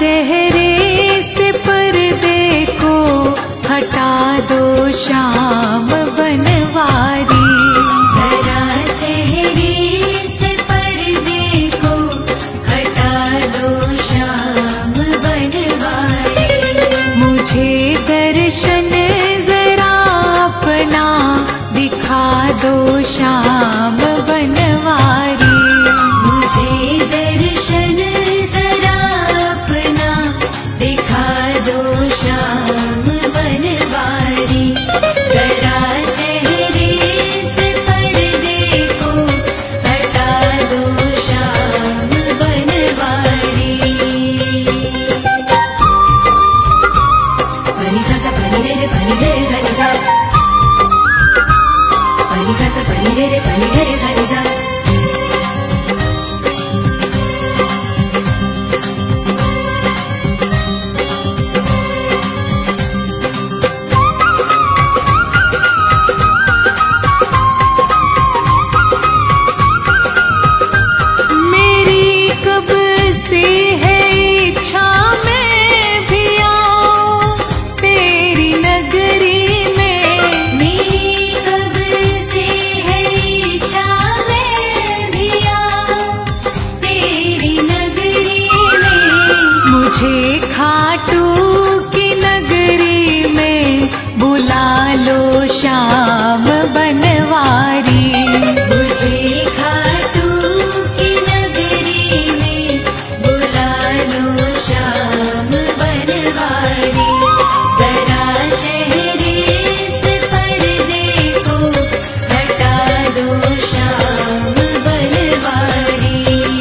चेहरे से पर्दे को हटा दो श्याम बनवारी। जरा चेहरे से पर्दे को हटा दो श्याम बनवारी। मुझे दर्शन जरा अपना दिखा दो श्याम बनवारी। मुझे दर्शन जरा अपना दिखा दो श्याम बनवारी। जरा चेहरे से पर्दे को हटा दो Shyam Banwari. pani sa sa pani re re pani re re sa ni sa pani sa sa pani re re pani re re sa ni sa। मेरी कब से है इच्छा मैं भी आऊं तेरी नगरी में। मेरी कब से है इच्छा मैं भी आऊं तेरी नगरी में। मुझे खाटू की नगरी में बुला लो श्याम बनवारी। मुझे खाटू की नगरी में बुला लो श्याम बनवारी। जरा चेहरे से पर्दे को हटा दो श्याम बनवारी।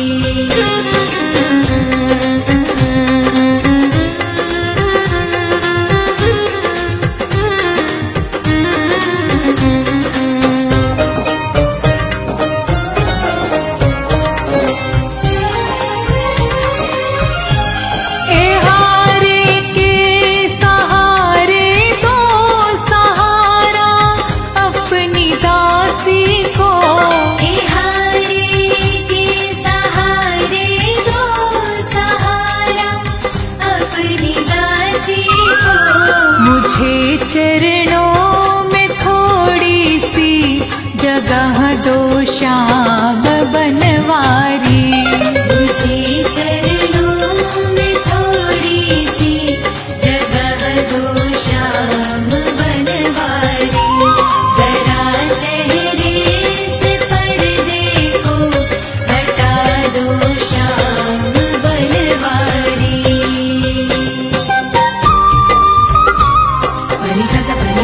ए हारे के सहारे दो सहारा अपनी दासी को। बिहारी के सहारे दो सहारा अपनी दासी को। मुझे चरणों में थोड़ी सी जगह दो श्याम बनवारी। मुझे चरणों में थोड़ी सी जगह दो श्याम बनवारी। जरा चेहरे से पर्दे को हटा दो Shyam Banwari. pani sa sa pani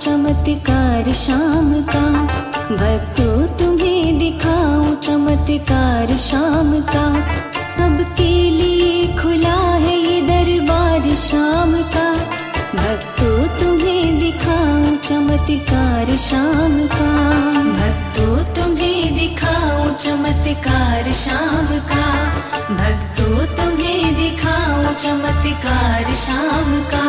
चमत्कार शाम का, भक्तों तुम्हें दिखाऊं चमत्कार शाम का। सबके लिए खुला है ये दरबार शाम का, भक्तों तुम्हें दिखाऊं चमत्कार शाम का। भक्तों तुम्हें दिखाऊं चमत्कार शाम का, भक्तों तुम्हें दिखाऊं चमत्कार शाम का।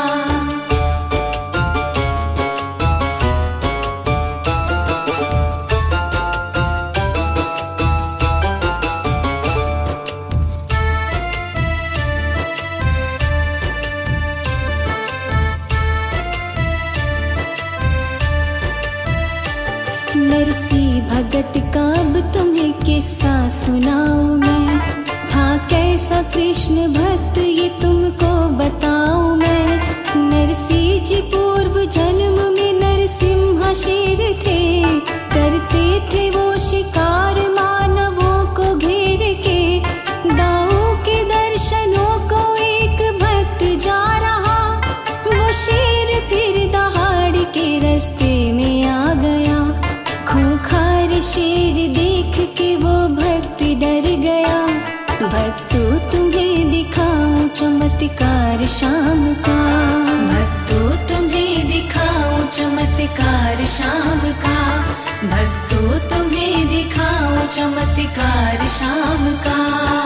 नरसी भगत का अब तुम्हें किस्सा सुनाऊं मैं, था कैसा कृष्ण भक्त ये तुमको बताऊं मैं। नरसी जी पूर्व जन्म में नरसिम्हा शेर थे, करते थे वो शिकार मानवों को घेर के। दाऊ के दर्शनों को एक भक्त जा रहा, वो शेर फिर दहाड़ के रास्ते में आ गया। खूंखार शेर देख के वो भक्त डर गया। भक्तों तुम्हें दिखाऊं चमत्कार शाम का, भक्तों तुम्हें दिखाऊं चमत्कार शाम का, भक्तों तुम्हें दिखाऊं चमत्कार शाम का।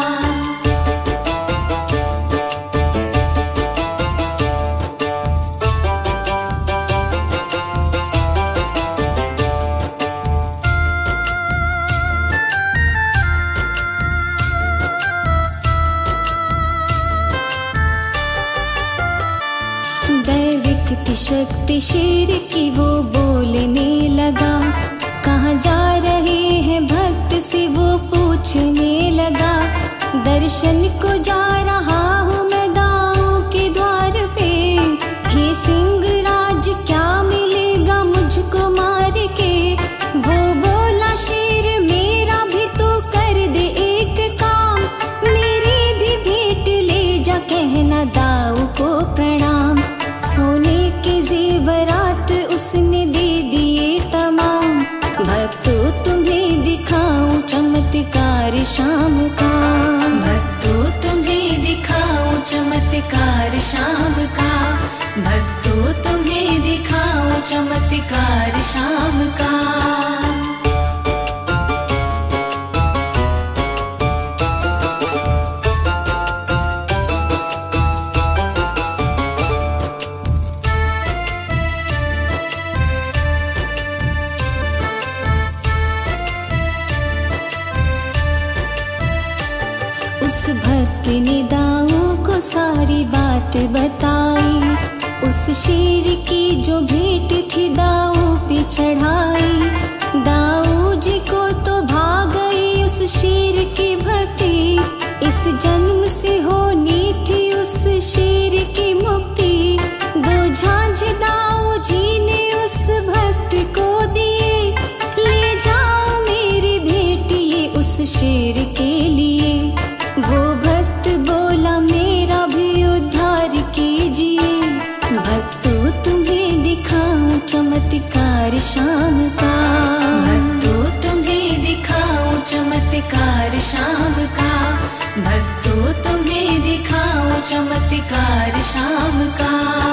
दैविक शक्ति शेर की वो बोलने लगा, कहाँ जा रहे हैं भक्त से वो पूछने लगा। दर्शन को जा रहा हूँ मैं दाऊ के द्वार पे, हे सिंह राज क्या मिलेगा मुझको मार के। वो बोला शेर मेरा भी तो कर दे एक काम, मेरी भी भेंट ले जा कहना दाऊ को प्रणाम। सोने के जेवरात उसने दे दिए तमाम, भक्तों तुम्हें दिखाऊं चमत्कार शाम का, भक्तों तुम्हें दिखाऊं चमत्कार शाम का, भक्तों तुम्हें दिखाऊं चमत्कार शाम का। उस भक्त ने दाऊ को सारी बात बताई, उस शेर की जो भेंट थी दाऊ पे चढ़ाई। दाऊ जी को तो भाग गई उस शेर की भक्ति, इस जन्म से होनी थी उस शेर की मुक्ति। दो झांझ दाऊ जी ने उस भक्त को दिए, ले जाओ मेरी भेंट ये उस शेर के लिए। वो भक्त बोला मेरा भी उद्धार कीजिए, भक्तों तुम्हें दिखाऊं चमत्कार शाम का, भक्तों तुम्हें दिखाऊं चमत्कार शाम का, भक्तों तुम्हें दिखाऊं चमत्कार शाम का।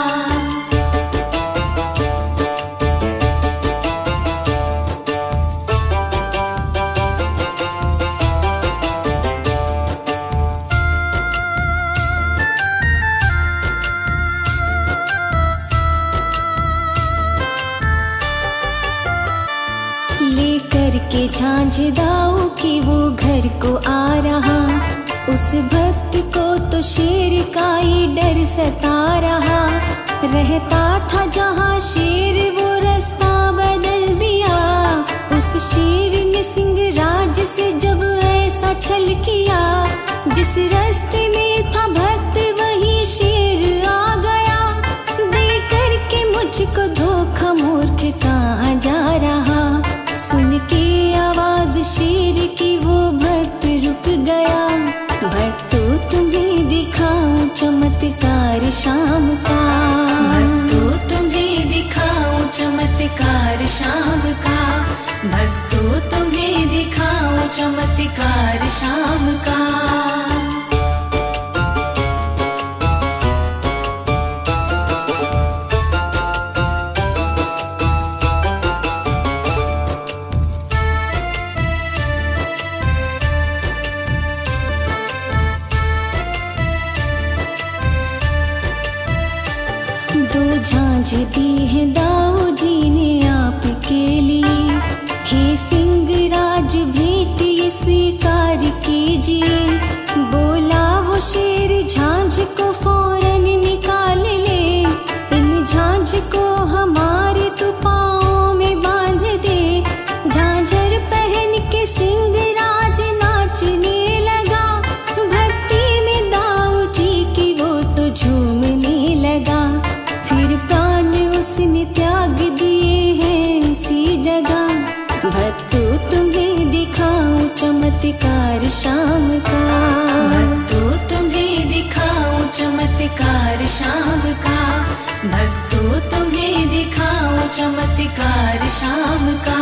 लेकर के झांझ दाऊ की वो घर को आ रहा, उस भक्त को तो शेर का ही डर सता रहा। रहता था जहाँ शेर वो रास्ता बदल दिया, उस शेर ने सिंह राज से जब ऐसा छल किया। जिस रास्ते में था भक्त वही शेर आ गया, दे करके मुझको धोखा मूर्ख कहाँ जा रहा। सुन के आवाज शेर की वो भक्त रुक गया, भक्तों तुम्हें दिखाऊं चमत्कार शाम का, भक्तों तुम्हें दिखाऊं शाम का, भक्तों तुम्हें दिखाऊं चमत्कार शाम का। दो झांझ दी है दाऊ जी ने आपके लिए, हे सिंहराज भेंट ये स्वीकार कीजिए। बोला वो शेर झांझ को फौरन निकाल ले, इन झांझ को हमारे तू पाँव में बांध दे। झांझर पहन के सिंहराज नाचने लगा, भक्ति में दाऊ जी की वो तो झूमने लगा। फिर प्राण उसने त्याग दिए हैं उसी जगह, भक्तों तुम्हें दिखाऊं चमत्कार शाम का, भक्तों तुम्हें दिखाऊं चमत्कार शाम का, भक्तों तुम्हें दिखाऊं चमत्कार शाम का।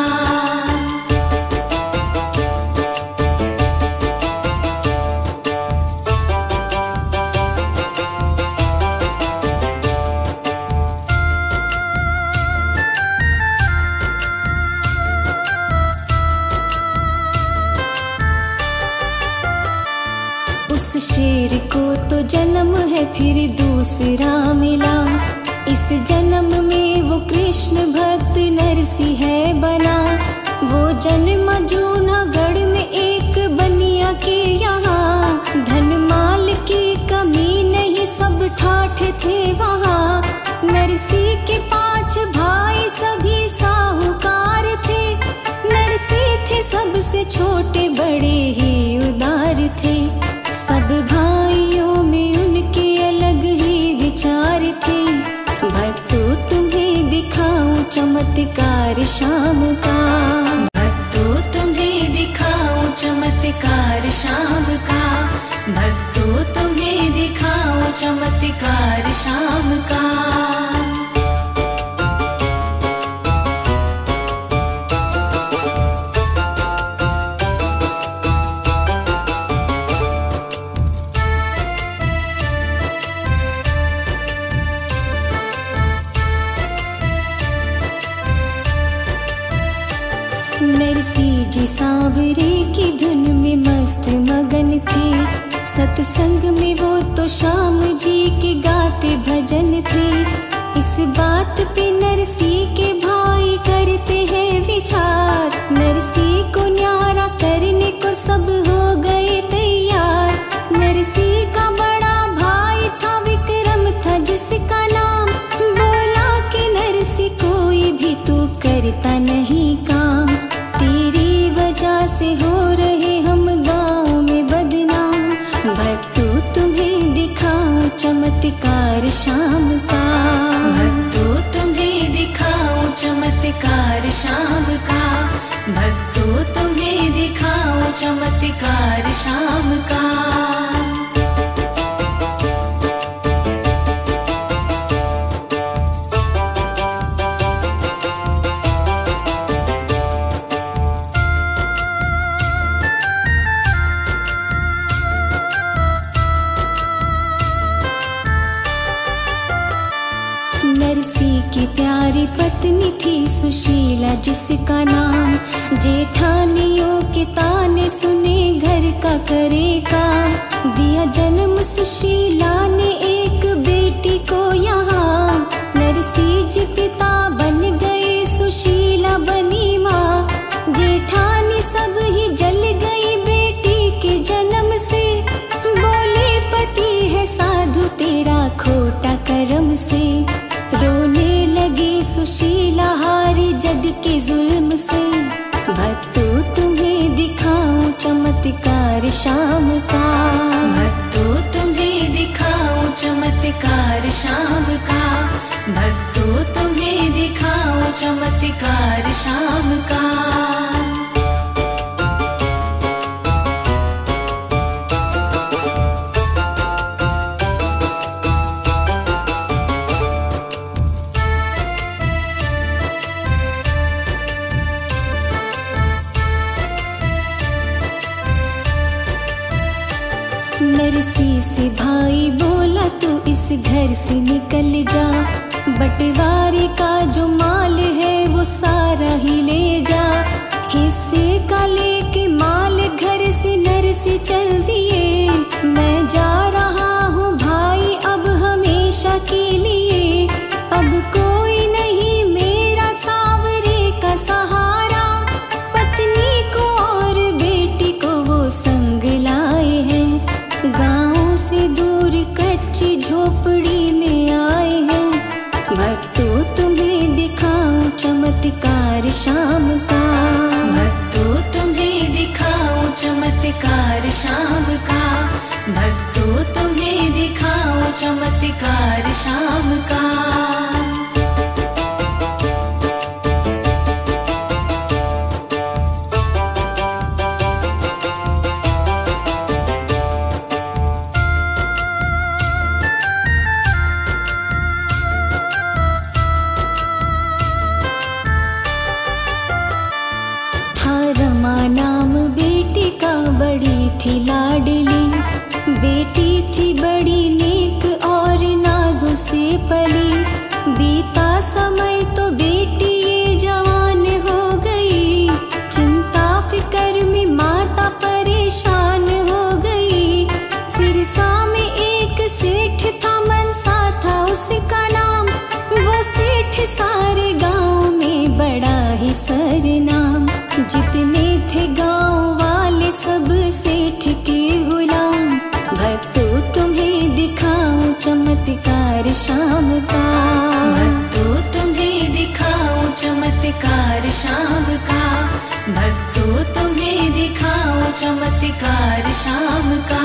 उस शेर को तो जन्म है फिर दूसरा मिला, इस जन्म में वो कृष्ण भक्त नरसिंह है बना। वो जन्म जूनागढ़ में एक बनिया के यहाँ, धन माल की कमी नहीं सब ठाठ थे वहाँ। नरसिंह के 5 भाई सभी साहूकार थे, नरसिंह थे सबसे छोटे बड़े ही उदार थे। सब भाइयों में उनके अलग ही विचार थे, भक्तों तुम्हें दिखाऊं चमत्कार शाम का, भक्तों तुम्हें दिखाऊं चमत्कार शाम का, भक्तों तुम्हें दिखाऊं चमत्कार शाम का। नरसिंह जी सांवरे की धुन में मस्त मगन थे, सत्संग में वो तो श्याम जी के गाते भजन थे। इस बात पे नरसिंह के भाई करते हैं विचार, नरसिंह को न्यारा करने को सब हो गए तैयार। नरसिंह का बड़ा भाई था विक्रम था जिसका नाम, बोला कि नरसिंह कोई भी तू करता नहीं काम, तेरी वजह से हो रहे हम गाँव में बदनाम। भक्तों तुम्हें दिखाऊं चमत्कार शाम का, भक्तों तुम्हें दिखाऊं चमत्कार शाम का, भक्तों तुम्हें दिखाऊं चमत्कार शाम का। नरसिंह की प्यारी पत्नी थी सुशीला जिसका नाम, जेठानियों के ताने सुने घर का करे काम। दिया जन्म सुशीला ने एक बेटी को यहाँ, नरसिंह जी पिता बन गए सुशीला बनी माँ। जेठानी सब ही जल गई बेटी के जन्म से, बोले पति है साधु तेरा खोटा कर्म से। रोने लगी सुशीला हारी जग के जुल्म से, भक्तों तुम्हें दिखाऊं चमत्कार शाम का, भक्तों तुम्हें दिखाऊं चमत्कार शाम का, भक्तों तुम्हें दिखाऊं चमत्कार शाम का। से भाई बोला तू इस घर से निकल जा, बंटवारे का जो माल है वो सारा ही ले जा। हिस्से का लेके माल घर से नर से चल दिए, मैं जा रहा हूँ भाई अब हमेशा के लिए। अब कोई नहीं मेरा सावरे का सहारा, पत्नी को और बेटी को वो संग लाए हैं। गाँव से दूर कच्ची झोपड़ी में आए हैं, भक्तों तुम्हें दिखाऊं चमत्कार शाम का। भक्तों तुम्हें दिखाऊं चमत्कार शाम का, भक्तों तुम्हें दिखाऊं चमत्कार शाम का। रमा नाम बेटी का बड़ी थी लाडली, बेटी थी बड़ी नेक और नाजों से पली। बीता समय तो बेटी ये जवान हो गई, चिंता फिकर में माता परेशान हो गई। सिरसा में एक सेठ था, मनसा था उसका नाम, वो सेठ सारे गांव में बड़ा ही सरनाम। जितने थे गांव वाले सब सेठ के गुलाम, भक्तों तुम्हें दिखाऊं चमत्कार शाम का। भक्तों तुम्हें दिखाऊं चमत्कार शाम का, भक्तों तुम्हें दिखाऊं चमत्कार शाम का।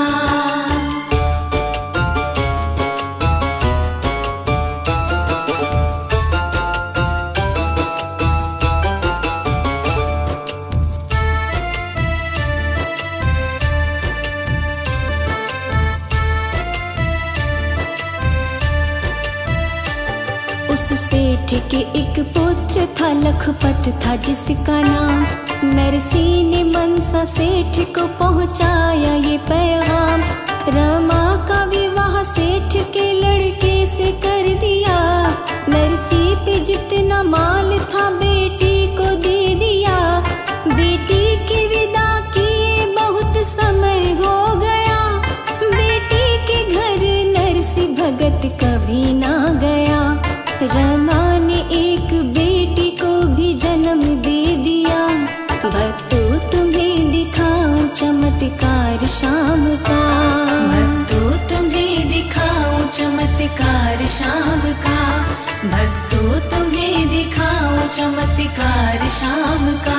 उस सेठ के एक पुत्र था, लखपत था जिसका नाम। नरसी ने मनसा सेठ को पहुंचाया ये पैगाम, रमा का विवाह सेठ के लड़के से कर दिया। नरसी पे जितना माल था बेटी को दे दिया, बेटी की विदा किए बहुत समय हो गया। बेटी के घर नरसी भगत कभी ना गया। रमा ने एक बेटी को भी जन्म दे दिया, भक्तों तुम्हें दिखाऊं चमत्कार शाम का। भक्तों तुम्हें दिखाऊं चमत्कार शाम का, भक्तों तुम्हें दिखाऊं चमत्कार शाम का।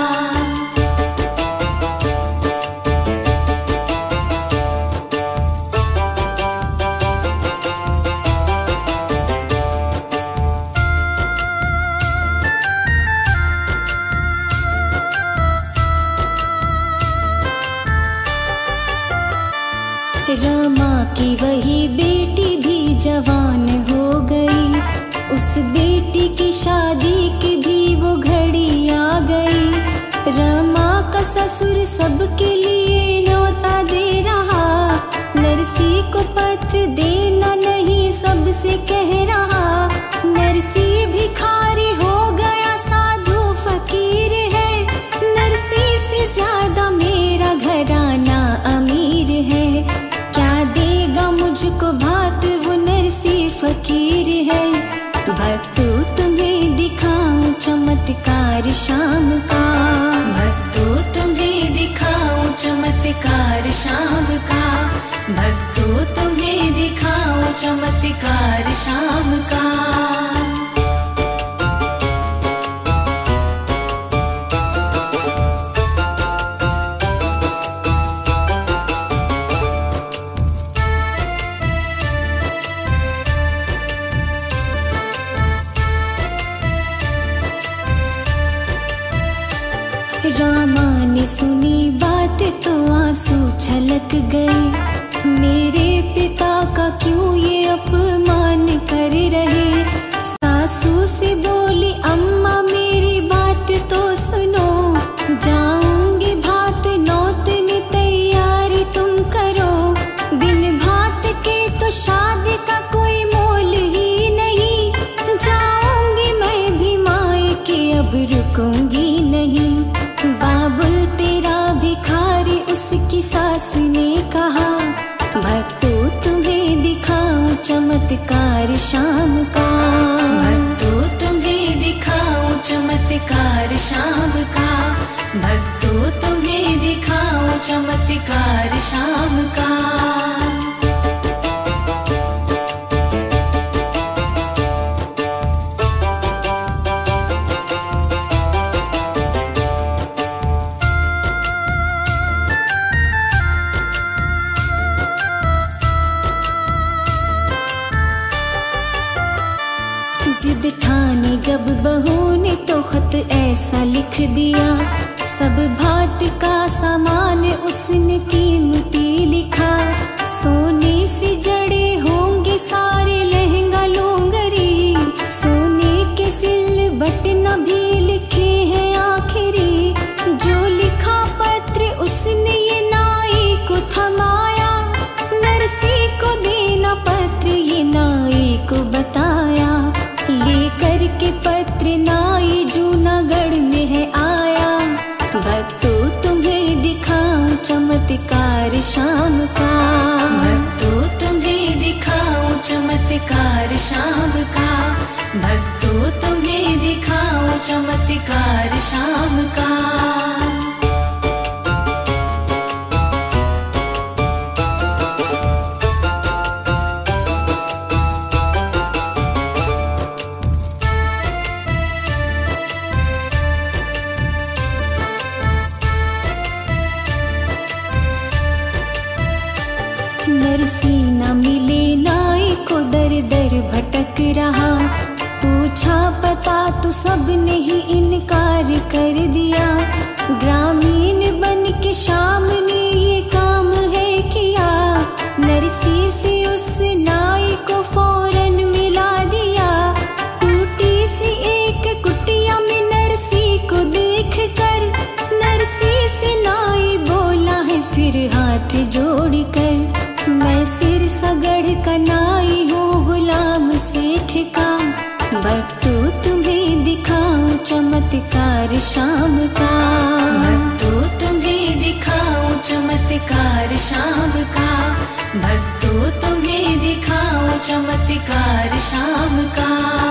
रमा की वही बेटी भी जवान हो गई, उस बेटी की शादी की भी वो घड़ी आ गई। रमा का ससुर सबके लिए न्योता दे रहा, नरसी को पत्र देना नहीं सबसे कह रहा। नरसी भिखारी हो गया, साधु फकीर है, नरसी से ज्यादा मेरा घराना अमीर है। क्या देगा मुझको भात वो नरसी फकीर है। भक्तों तुम्हें दिखाऊं चमत्कार शाम का, भक्तों तुम्हें दिखाऊं चमत्कार शाम का, भक्तों तुम्हें दिखाऊं चमत्कार शाम का। रामा ने सुनी बात तो आंसू छलक गए, मेरे पिता का क्यों ये अपमान कर रहे। सासू से बोली अम्मा मेरी बात तो सुनो, जाऊंगी भात नौतनी तैयारी तुम करो। बिन भात शाम का, भक्तों तुम्हें दिखाऊं चमत्कार शाम का। जिद ठानी जब बहू ने तो खत ऐसा लिख दिया, सब भात का सामान उसने कीमती लिखा। सोने से जड़े होंगे सारे लहंगा लूंगरी, सोने के सिलवट न भी लिखे हैं आखिरी। जो लिखा पत्र उसने ये नाई को थमाया, नरसी को देना पत्र ये नाई को बताया। लेकर के पत्र नाई जूनागढ़ में है आया, भक्तों तुम्हें दिखाऊं चमत्कार शाम का, भक्तों तुम्हें दिखाऊं चमत्कार शाम का, भक्तों तुम्हें दिखाऊं चमत्कार शाम का। नरसी न मिले नाई को दर दर भटक रहा, पूछा पता तो सबने ही इनकार कर दिया। ग्रामीण बन के शाम ने ये काम है किया, नरसी से उस नाई को फौरन मिला दिया। टूटी सी एक कुटिया में नरसी को देख कर, नरसी से नाई बोला है फिर हाथ जोड़ कर, मैं सिर सगड़ का नाई हूँ गुलाम सेठ का, भक्तों तुम्हें दिखाऊं चमत्कार शाम का, भक्तों तुम्हें दिखाऊं चमत्कार शाम का, भक्तों तुम्हें दिखाऊं चमत्कार शाम का।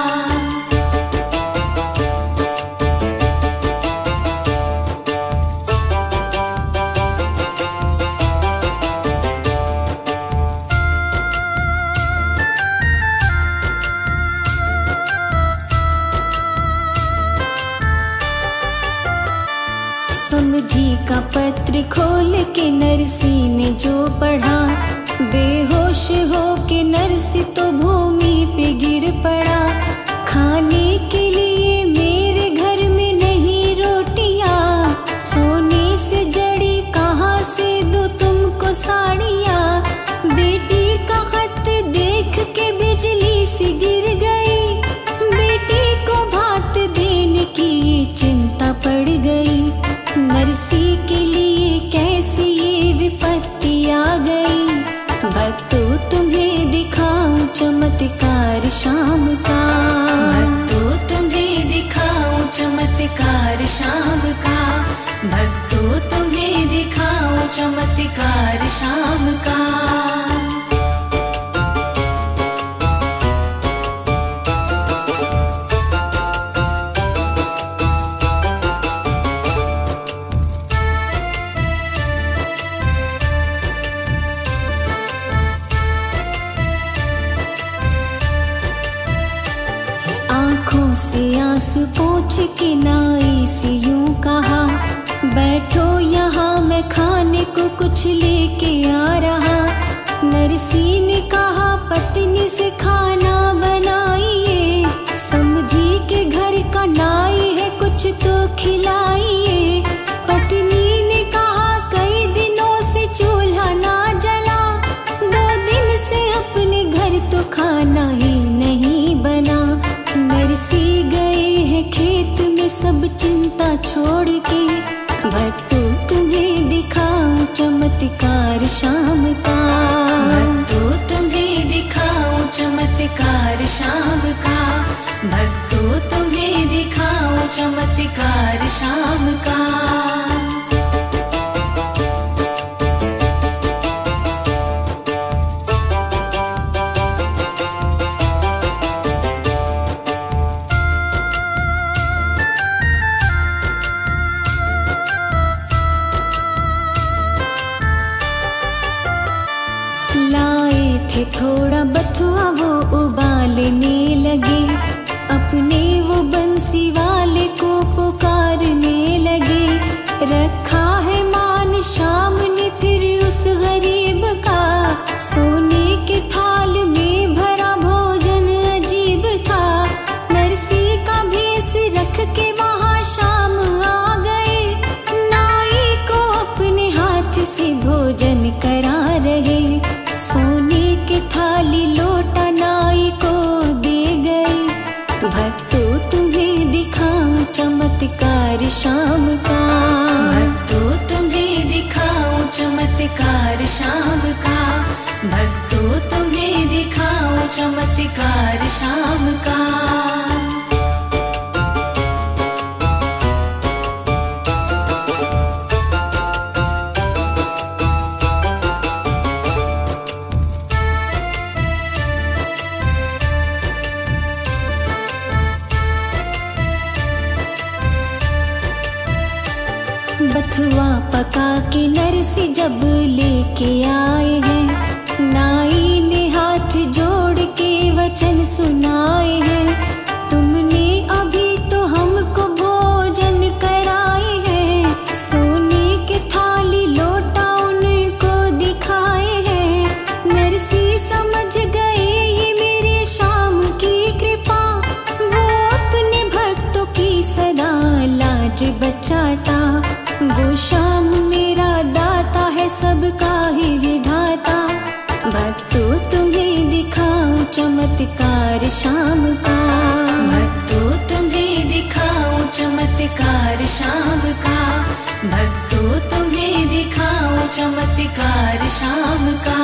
समधी का पत्र खोल के नरसी ने जो पढ़ा, बेहोश हो के नरसी तो भूमि पे गिर पड़ा। खाने के लिए मेरे घर में नहीं रोटियां, सोने से जड़ी कहाँ से दूं तुमको साड़ियाँ। बेटी का खत देख के बिजली सी गिर गई, बेटी को भात देने की चिंता पड़ गई। नरसी के लिए कैसी ये विपत्ति आ गई, भक्तों तुम्हें दिखाऊं चमत्कार शाम का, भक्तों तुम्हें दिखाऊं चमत्कार शाम का, भक्तों तुम्हें दिखाऊं चमत्कार शाम का। आँखों से आंसू पोंछ के नाई से यूं कहा, बैठो यहाँ मैं खाने को कुछ लेके आ रहा। नरसी ने कहा पत्नी से खाना बनाइए, समधी के घर का नाई है कुछ तो खिलाइए। पत्नी ने कहा कई दिनों से चूल्हा ना जला, 2 दिन से अपने घर तो खाना ही नहीं बना। नरसी गए हैं खेत में सब चिंता छोड़ के, भक्तों तुम्हें दिखाऊं चमत्कार शाम का, भक्तों तुम्हें दिखाऊं चमत्कार शाम का, भक्तों तुम्हें दिखाऊं चमत्कार शाम का। बथुआ वो उबालने लगे, अपने वो बंसी वाले को पुकारने लगे। रखा है मान शाम ने फिर उस गरीब का, सोने के थाल में भरा भोजन अजीब था। नरसी का भेष रख के वहाँ शाम आ गए, नाई को अपने हाथ से भोजन करा रहे। सोने के थाली लोटा नाई को दे गए। भक्तों तुम्हें दिखाऊं चमत्कार शाम का, भक्तों तुम्हें दिखाऊं चमत्कार शाम का, भक्तों तुम्हें दिखाऊं चमत्कार शाम का। बथुआ पका के नरसी जब लेके आए हैं, नाई ने हाथ जोड़ के वचन सुनाए हैं। तुमने अभी तो हमको भोजन कराए हैं, सोने के थाली लोटा उनको दिखाए हैं। नरसी समझ गए ये मेरे शाम की कृपा, वो अपने भक्तों की सदा लाज बचाता। वो शाम मेरा दाता है सबका ही विधाता, भक्तों तुम्हें दिखाऊं चमत्कार शाम का, भक्तों तुम्हें दिखाऊं चमत्कार शाम का, भक्तों तुम्हें दिखाऊं चमत्कार शाम का।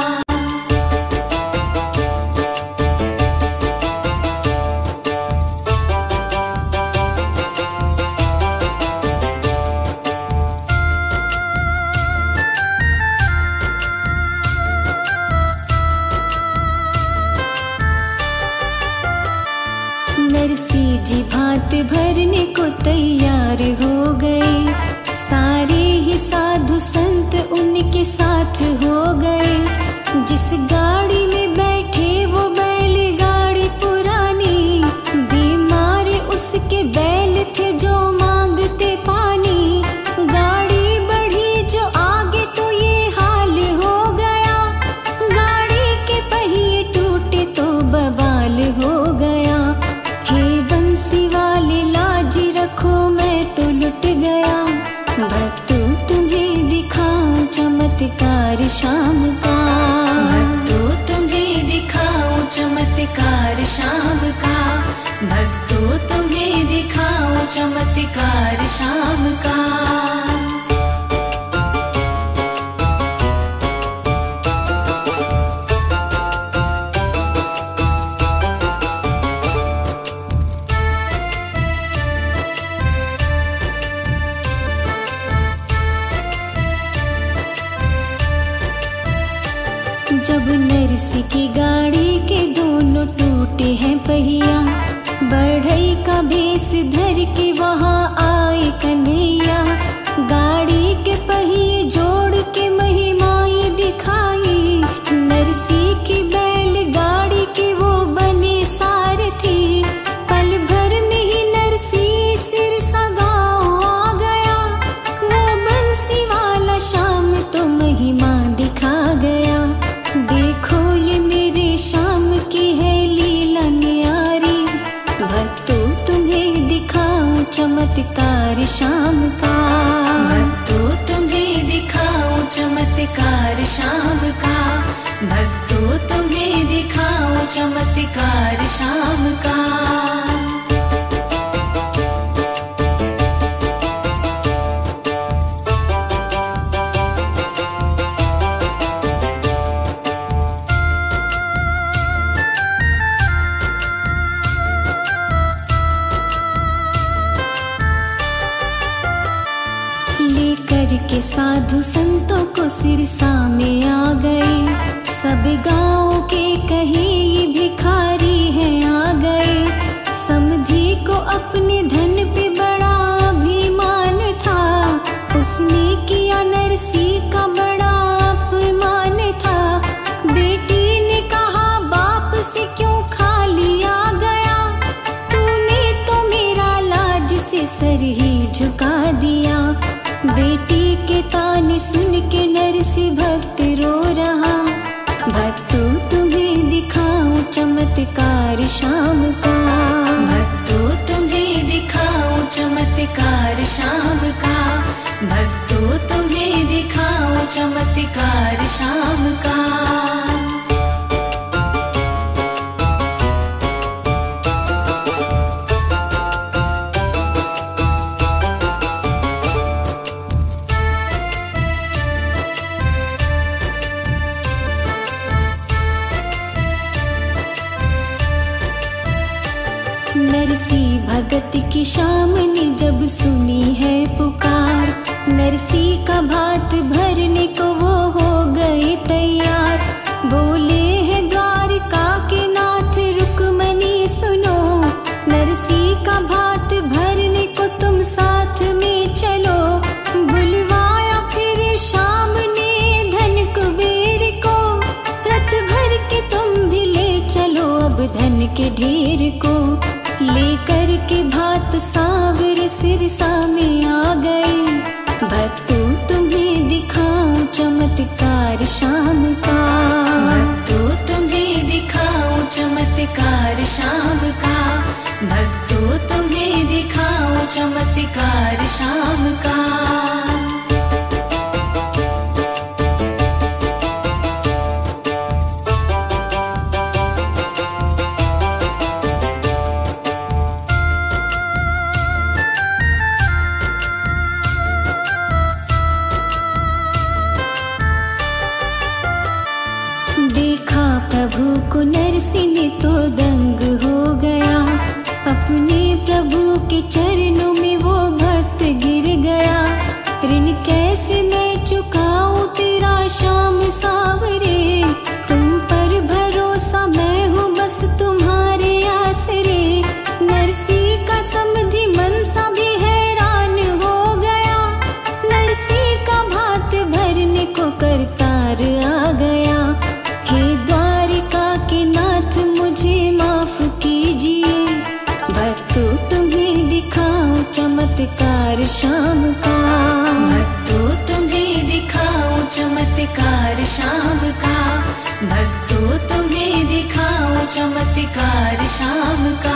नरसी जी भात भरने को तैयार हो गए, सारे ही साधु संत उनके साथ हो गए। जिस गाड़ी में बैठे वो बैलगाड़ी पुरानी, बीमार उसके बैल थे जो मांगते पानी। गाड़ी बढ़ी जो आगे तो ये हाल हो गया, गाड़ी के पहिए टूटे तो बवाल हो गया। हे बंसी वाले लाज रखो मैं तो लुट गया, भक्तों तुम्हें दिखाऊं चमत्कार शाम का, भक्तों तुम्हें दिखाऊं चमत्कार शाम का, भक्तों तुम्हें दिखाऊं चमत्कार शाम का। जब नरसी की गाड़ी के दोनों टूटे हैं पहिया, बढ़ई का भेष धर के वहाँ आए कन्हैया। गाड़ी के पहिए जोड़ के महिमाएं दिखाई, नरसी की बैलगाड़ी के वो बने सारथी। पल भर में ही नरसी सिरसा गाँव आ गया, वो बंसी वाला शाम तो महिमा दिखा गया। देखो ये मेरे शाम की है लीला न्यारी, भक्तों तुम्हें दिखाऊं चमत्कार शाम का, भक्तों तुम्हें दिखाऊं चमत्कार शाम का, भक्तों तुम्हें दिखाऊं चमत्कार शाम का। के साधु संतों को सिरसा में आ गए, सब गाँव के कहे ये भिखारी है आ गए। समधी को अपने धन पे बड़ा अभिमान था, उसने किया नरसी का बड़ा अपमान था। बेटी ने कहा झुका दिया। बेटी के ताने सुन के नरसी भक्त रो रहा। भक्तों तुम्हें दिखाऊं चमत्कार शाम का, भक्तों तुम्हें दिखाऊं चमत्कार शाम का, भक्तों तुम्हें दिखाऊं चमत्कार शाम का। नरसी भगत की शाम ने जब सुनी है पुकार, नरसी का भात भरने को वो हो गए तैयार। बोले हैं द्वारका के नाथ रुक्मणी सुनो, नरसी का भात भरने को तुम साथ में चलो। बुलवाया फिर शाम ने धन कुबेर को, रथ भर के तुम भी ले चलो अब धन के ढेर को। लेकर के भात सावर सिरसा में आ गए। भक्तों तुम्हें दिखाऊं चमत्कार शाम का, भक्तों तुम्हें दिखाऊं चमत्कार शाम का, भक्तों तुम्हें दिखाऊं चमत्कार शाम का। देखा प्रभु को नरसी ने तो दंग हो गया। अपने प्रभु के चरणों में वो भक्त गिर गया। ऋण कैसे मैं चुकाऊं तेरा श्याम सावरे, तुम पर भरोसा मैं हूँ बस तुम्हारे आसरे। नरसी का समधि मनसा भी हैरान हो गया। नरसी का भात भरने को करतार आ गया। हे द्वारिका के नाथ मुझे माफ कीजिए, भक्तों तुम्हें दिखाऊं चमत्कार शाम का, भक्तों तुम्हें दिखाऊं चमत्कार शाम का, भक्तों तुम्हें दिखाऊं चमत्कार शाम का।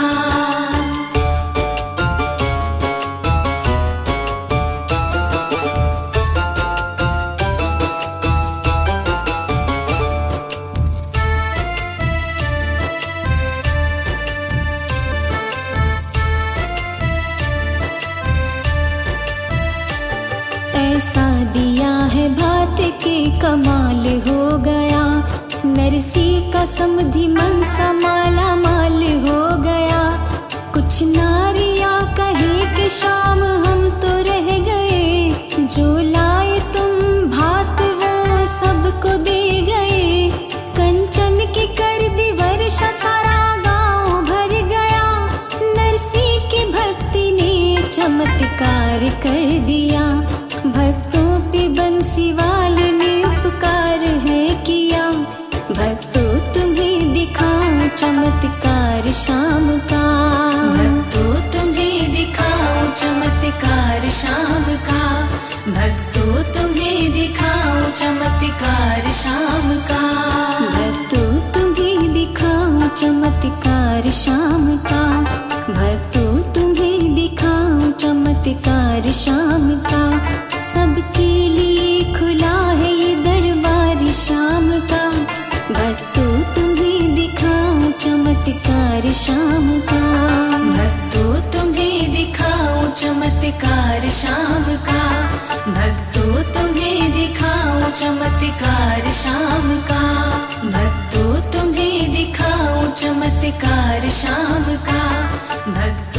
ऐसा दिया है भात के कमाल हो गया। नरसी का समधि मनसा माला माल हो गया। कुछ नारियां कहे कि शाम हम तो रह गए, जो लाए तुम भात वो सबको दे गए। कंचन की कर दी वर्षा सारा गांव भर गया। नरसी की भक्ति ने चमत्कार कर दिया। भक्तों पे बंसीवाल ने उपकार है किया। भक्तों तुम्हें दिखाऊं चमत्कार शाम का, भक्तों तुम्हें दिखाऊं चमत्कार शाम का, भक्तों तुम्हें दिखाऊं चमत्कार शाम का, भक्तों तुम्हें दिखाऊं चमत्कार शाम का, भक्तों तुम्हें दिखाऊं चमत्कार शाम का। सबके लिए खुला है ये दरबार शाम का। भक्तों तुम्हें दिखाऊं चमत्कार शाम का, भक्तों तुम्हें दिखाऊं चमत्कार शाम का, भक्तों तुम्हें दिखाऊं चमत्कार शाम का, भक्तों तुम्हें दिखाऊं चमत्कार शाम का।